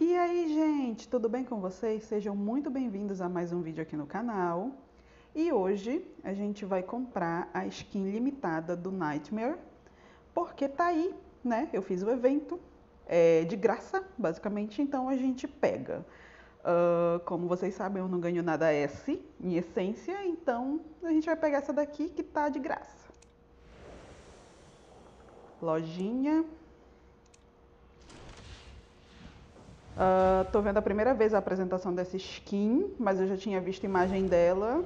E aí, gente, tudo bem com vocês? Sejam muito bem-vindos a mais um vídeo aqui no canal. E hoje a gente vai comprar a skin limitada do Nightmare, porque tá aí, né? Eu fiz o evento, de graça, basicamente, então a gente pega. Como vocês sabem, eu não ganho nada S em essência, então a gente vai pegar essa daqui que tá de graça. Lojinha. Tô vendo a primeira vez a apresentação dessa skin, mas eu já tinha visto a imagem dela.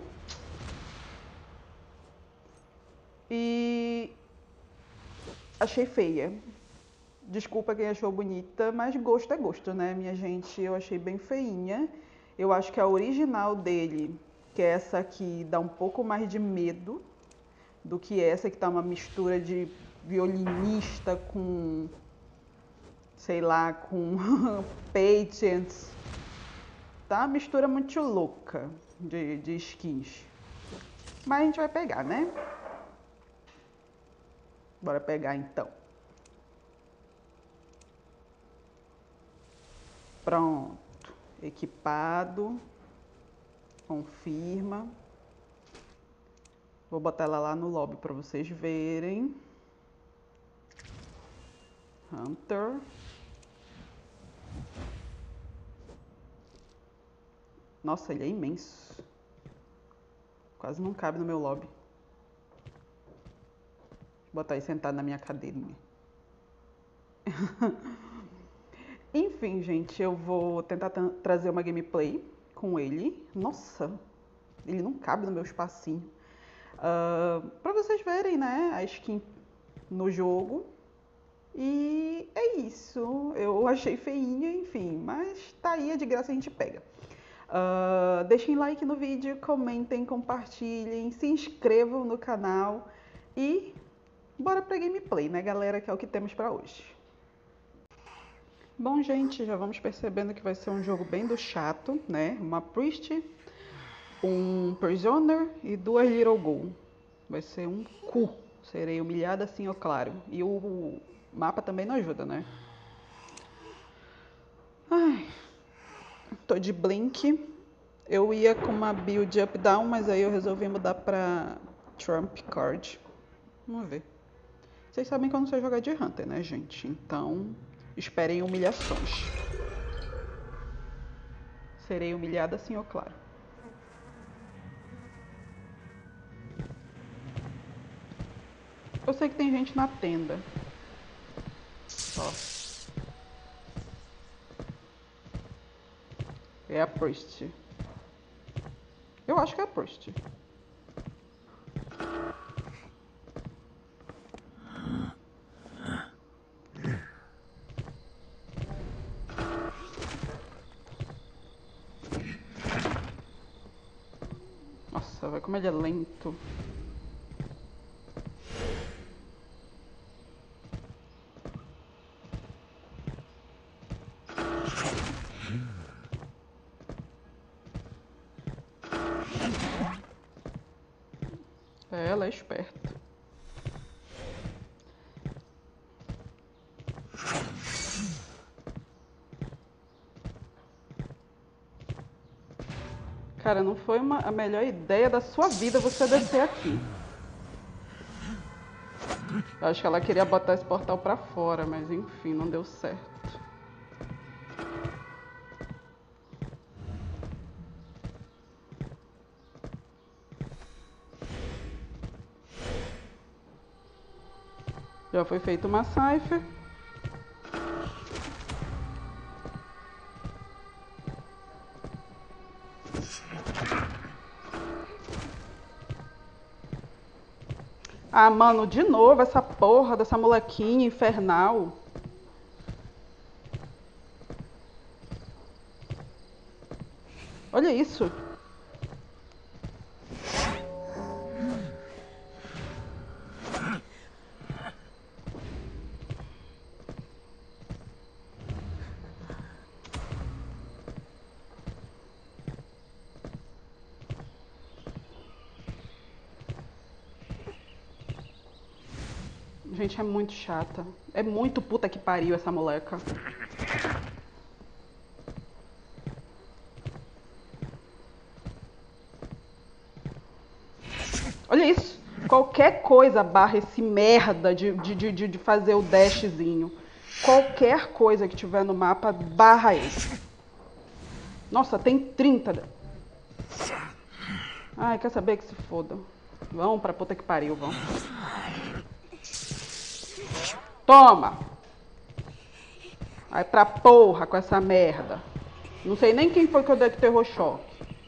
E achei feia. Desculpa quem achou bonita, mas gosto é gosto, né, minha gente? Eu achei bem feinha. Eu acho que a original dele, que é essa aqui, dá um pouco mais de medo do que essa que tá uma mistura de violinista com, sei lá, com patients. Tá uma mistura muito louca de skins. Mas a gente vai pegar, né? Bora pegar então. Pronto. Equipado. Confirma. Vou botar ela lá no lobby para vocês verem. Hunter. Nossa, ele é imenso. Quase não cabe no meu lobby. Vou botar ele sentado na minha cadeirinha. Enfim, gente, eu vou tentar trazer uma gameplay com ele. Nossa, ele não cabe no meu espacinho. Pra vocês verem, né, a skin no jogo. E é isso. Eu achei feinha, enfim, mas tá aí, é de graça, a gente pega. Deixem like no vídeo, comentem, compartilhem, se inscrevam no canal e bora pra gameplay, né, galera, que é o que temos pra hoje. Bom, gente, já vamos percebendo que vai ser um jogo bem do chato, né? Uma Priest, um Prisoner e duas Little Ghoul. Vai ser um cu. Serei humilhada assim, ó, claro. E o mapa também não ajuda, né? Ai, tô de Blink. Eu ia com uma build up-down, mas aí eu resolvi mudar pra Trump Card. Vamos ver. Vocês sabem que eu não sei jogar de Hunter, né, gente? Então, esperem humilhações. Serei humilhada assim, ó, claro. Eu sei que tem gente na tenda. Ó. É a Priest. Eu acho que é a Priest. Nossa, vai como ele é lento. Ela é esperta. Cara, não foi a melhor ideia da sua vida você descer aqui. Eu acho que ela queria botar esse portal pra fora, mas enfim, não deu certo. Já foi feita uma cipher. Ah, mano, de novo essa porra dessa molequinha infernal. Olha isso. Gente, é muito chata. É muito puta que pariu essa moleca. Olha isso. Qualquer coisa barra esse merda de fazer o dashzinho. Qualquer coisa que tiver no mapa, barra ele. Nossa, tem 30. Ai, quer saber que se foda. Vão pra puta que pariu, vão. Toma! Vai pra porra com essa merda. Não sei nem quem foi que eu dei terror choque.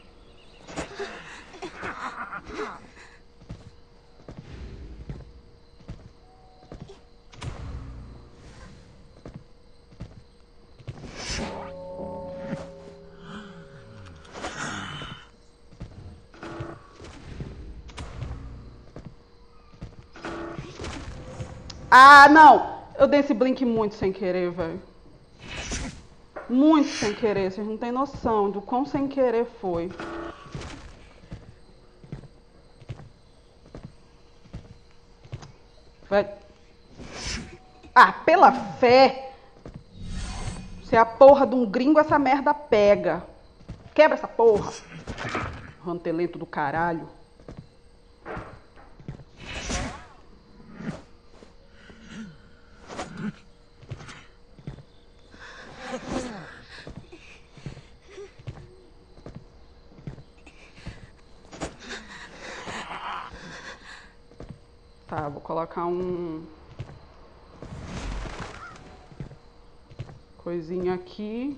Ah, não! Eu dei esse blink muito sem querer, velho. Muito sem querer. Vocês não têm noção do quão sem querer foi. Vai. Ah, pela fé! Se é a porra de um gringo, essa merda pega. Quebra essa porra. Rantelento do caralho. Tá, vou colocar um... coisinha aqui.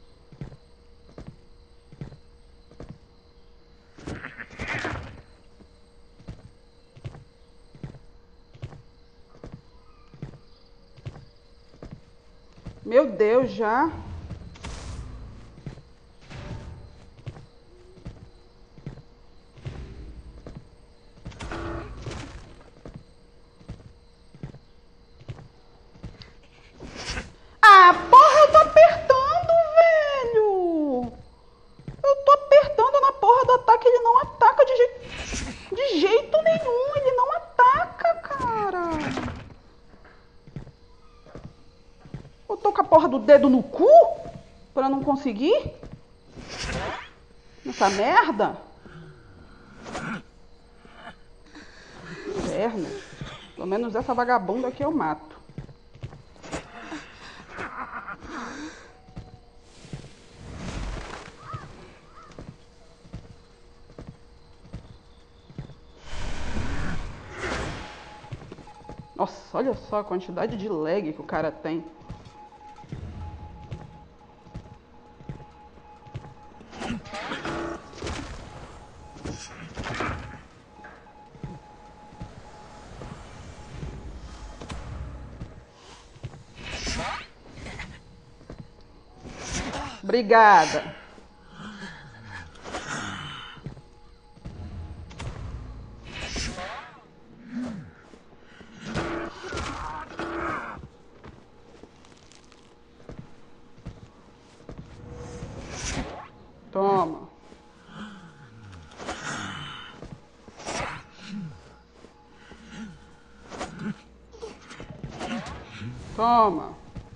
Meu Deus, já? Ah, porra, eu tô apertando, velho! Eu tô apertando na porra do ataque, ele não ataca de jeito nenhum, ele não ataca, cara! Eu tô com a porra do dedo no cu pra não conseguir? Essa merda? Inferno. Pelo menos essa vagabunda aqui eu mato. Nossa, olha só a quantidade de lag que o cara tem. Obrigada. Toma. Toma.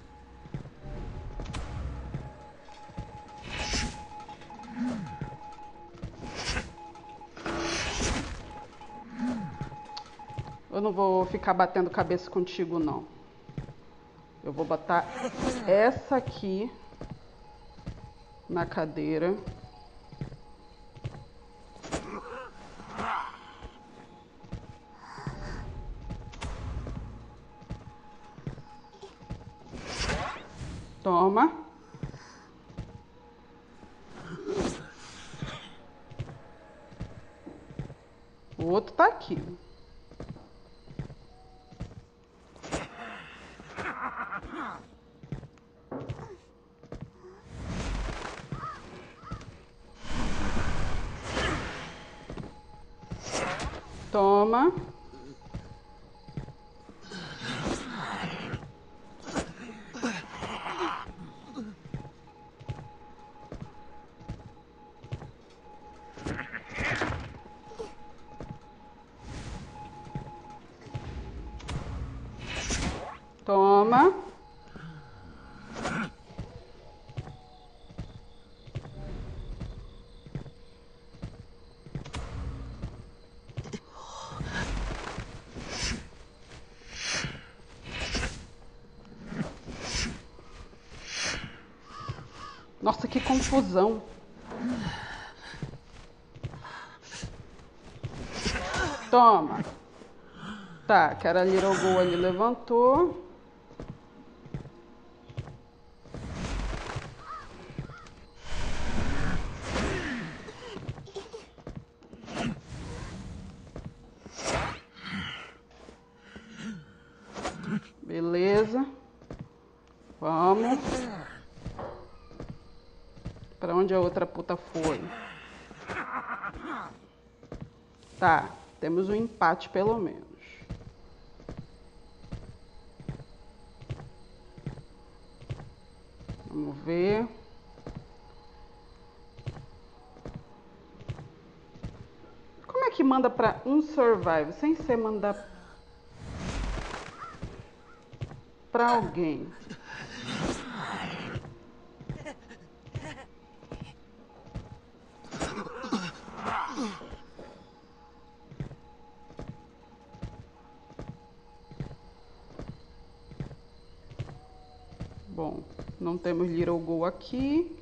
Eu não vou ficar batendo cabeça contigo, não. Eu vou botar essa aqui na cadeira. Toma. O outro tá aqui. Toma. Toma. Nossa, que confusão. Toma. Tá, que era Little Go ali, levantou. Beleza. Vamos. Pra onde a outra puta foi? Tá, temos um empate pelo menos. Vamos ver. Como é que manda pra um survive sem ser mandar pra alguém? Bom, não temos Little Go aqui.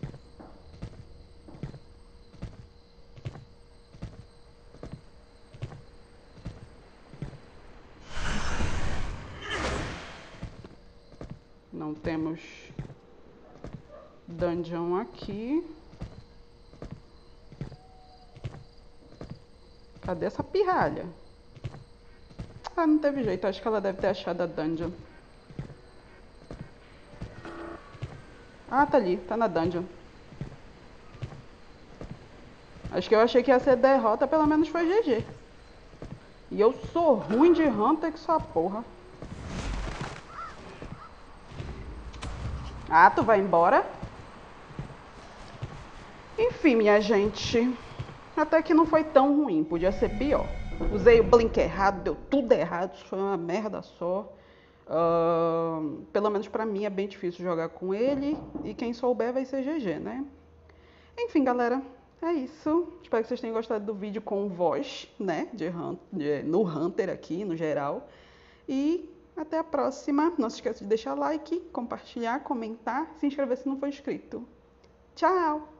Não temos dungeon aqui. Cadê essa pirralha? Ah, não teve jeito. Acho que ela deve ter achado a dungeon. Ah, tá ali. Tá na dungeon. Acho que eu achei que ia ser derrota. Pelo menos foi GG. E eu sou ruim de Hunter que só porra. Ah, tu vai embora? Enfim, minha gente. Até que não foi tão ruim. Podia ser pior. Usei o blink errado, deu tudo errado. Foi uma merda só. Pelo menos pra mim é bem difícil jogar com ele. E quem souber vai ser GG, né? Enfim, galera. É isso. Espero que vocês tenham gostado do vídeo com voz, né? No Hunter aqui, no geral. E até a próxima. Não se esqueça de deixar like, compartilhar, comentar, se inscrever se não for inscrito. Tchau!